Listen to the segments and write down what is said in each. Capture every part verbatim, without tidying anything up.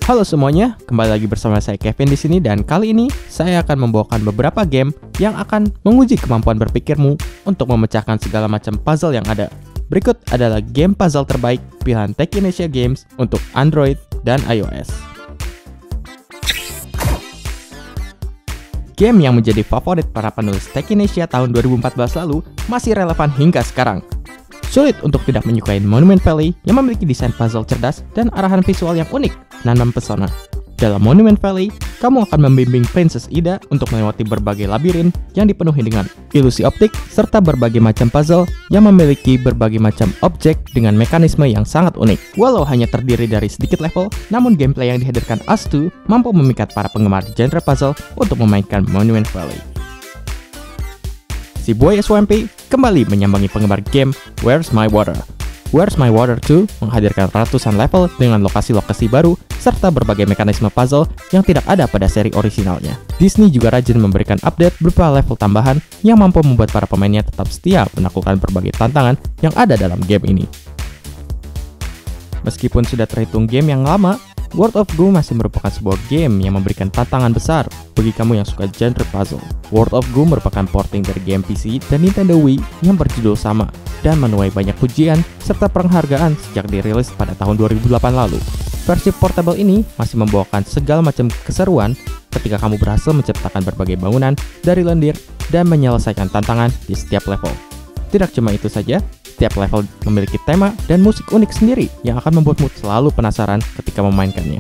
Halo semuanya, kembali lagi bersama saya Kevin di sini dan kali ini saya akan membawakan beberapa game yang akan menguji kemampuan berpikirmu untuk memecahkan segala macam puzzle yang ada. Berikut adalah game puzzle terbaik pilihan Techinasia Games untuk Android dan iOS. Game yang menjadi favorit para penulis Techinasia tahun dua ribu empat belas lalu masih relevan hingga sekarang. Sulit untuk tidak menyukai Monument Valley yang memiliki desain puzzle cerdas dan arahan visual yang unik dan mempesona. Dalam Monument Valley, kamu akan membimbing Princess Ida untuk melewati berbagai labirin yang dipenuhi dengan ilusi optik serta berbagai macam puzzle yang memiliki berbagai macam objek dengan mekanisme yang sangat unik. Walau hanya terdiri dari sedikit level, namun gameplay yang dihadirkan Us two mampu memikat para penggemar genre puzzle untuk memainkan Monument Valley. Si Boy S W M P kembali menyambangi penggemar game Where's My Water. Where's My Water two menghadirkan ratusan level dengan lokasi-lokasi baru serta berbagai mekanisme puzzle yang tidak ada pada seri orisinalnya. Disney juga rajin memberikan update berupa level tambahan yang mampu membuat para pemainnya tetap setia menaklukkan berbagai tantangan yang ada dalam game ini. Meskipun sudah terhitung game yang lama, World of Goo masih merupakan sebuah game yang memberikan tantangan besar bagi kamu yang suka genre puzzle. World of Goo merupakan porting dari game P C dan Nintendo Wii yang berjudul sama dan menuai banyak pujian serta penghargaan sejak dirilis pada tahun dua ribu delapan lalu. Versi portable ini masih membawakan segala macam keseruan ketika kamu berhasil menciptakan berbagai bangunan dari lendir dan menyelesaikan tantangan di setiap level. Tidak cuma itu saja, setiap level memiliki tema dan musik unik sendiri yang akan membuatmu selalu penasaran ketika memainkannya.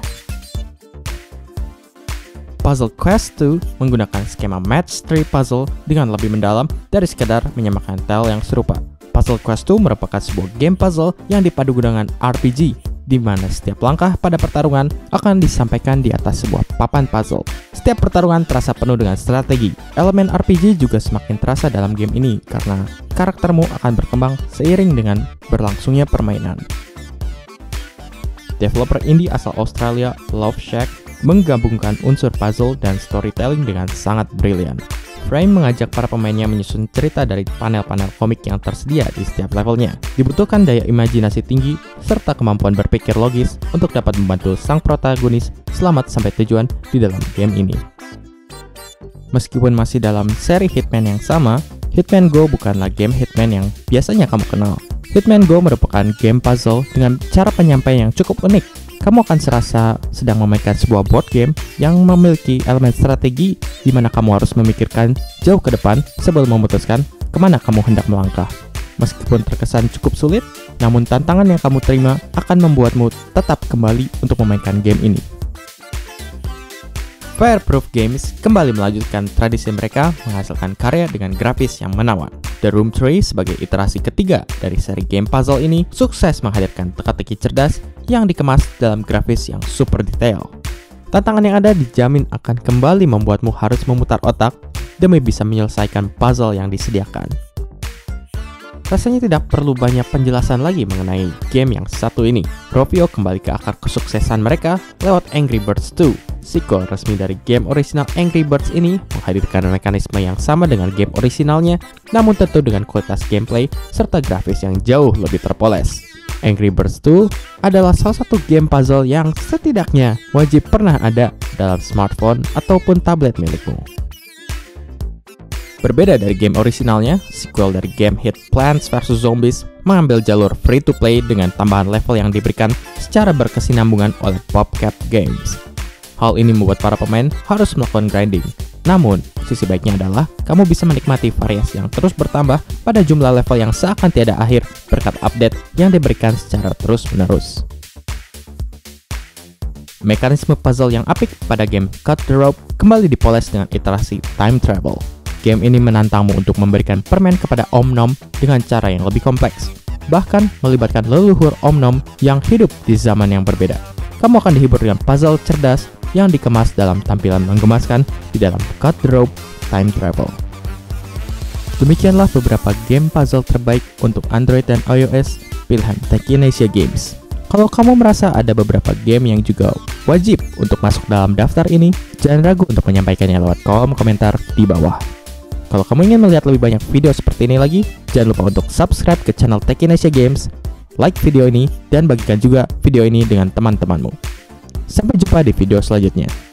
Puzzle Quest two menggunakan skema match three puzzle dengan lebih mendalam dari sekedar menyamakan tile yang serupa. Puzzle Quest two merupakan sebuah game puzzle yang dipadu dengan R P G, di mana setiap langkah pada pertarungan akan disampaikan di atas sebuah papan puzzle. Setiap pertarungan terasa penuh dengan strategi. Elemen R P G juga semakin terasa dalam game ini karena karaktermu akan berkembang seiring dengan berlangsungnya permainan. Developer indie asal Australia, Love Shack, menggabungkan unsur puzzle dan storytelling dengan sangat brilian. Frame mengajak para pemainnya menyusun cerita dari panel-panel komik yang tersedia di setiap levelnya. Dibutuhkan daya imajinasi tinggi serta kemampuan berpikir logis untuk dapat membantu sang protagonis selamat sampai tujuan di dalam game ini. Meskipun masih dalam seri Hitman yang sama, Hitman Go bukanlah game Hitman yang biasanya kamu kenal. Hitman Go merupakan game puzzle dengan cara penyampaian yang cukup unik. Kamu akan serasa sedang memainkan sebuah board game yang memiliki elemen strategi di mana kamu harus memikirkan jauh ke depan sebelum memutuskan kemana kamu hendak melangkah. Meskipun terkesan cukup sulit, namun tantangan yang kamu terima akan membuatmu tetap kembali untuk memainkan game ini. Fireproof Games kembali melanjutkan tradisi mereka menghasilkan karya dengan grafis yang menawan. The Room Tray sebagai iterasi ketiga dari seri game puzzle ini sukses menghadirkan teka-teki cerdas yang dikemas dalam grafis yang super detail. Tantangan yang ada dijamin akan kembali membuatmu harus memutar otak demi bisa menyelesaikan puzzle yang disediakan. Rasanya tidak perlu banyak penjelasan lagi mengenai game yang satu ini. Rovio kembali ke akar kesuksesan mereka lewat Angry Birds two. Sequel resmi dari game orisinal Angry Birds ini menghadirkan mekanisme yang sama dengan game orisinalnya, namun tentu dengan kualitas gameplay serta grafis yang jauh lebih terpoles. Angry Birds two adalah salah satu game puzzle yang setidaknya wajib pernah ada dalam smartphone ataupun tablet milikmu. Berbeda dari game orisinalnya, sequel dari game hit Plants versus. Zombies mengambil jalur free-to-play dengan tambahan level yang diberikan secara berkesinambungan oleh PopCap Games. Hal ini membuat para pemain harus melakukan grinding. Namun, sisi baiknya adalah kamu bisa menikmati variasi yang terus bertambah pada jumlah level yang seakan tiada akhir berkat update yang diberikan secara terus-menerus. Mekanisme puzzle yang apik pada game Cut the Rope kembali dipoles dengan iterasi time travel. Game ini menantangmu untuk memberikan permen kepada Om Nom dengan cara yang lebih kompleks, bahkan melibatkan leluhur Om Nom yang hidup di zaman yang berbeda. Kamu akan dihibur dengan puzzle cerdas yang dikemas dalam tampilan menggemaskan di dalam Cut the Rope Time Travel. Demikianlah beberapa game puzzle terbaik untuk Android dan iOS pilihan Techinasia Games. Kalau kamu merasa ada beberapa game yang juga wajib untuk masuk dalam daftar ini, jangan ragu untuk menyampaikannya lewat kolom komentar di bawah. Kalau kamu ingin melihat lebih banyak video seperti ini lagi, jangan lupa untuk subscribe ke channel Techinasia Games, like video ini, dan bagikan juga video ini dengan teman-temanmu. Sampai jumpa di video selanjutnya.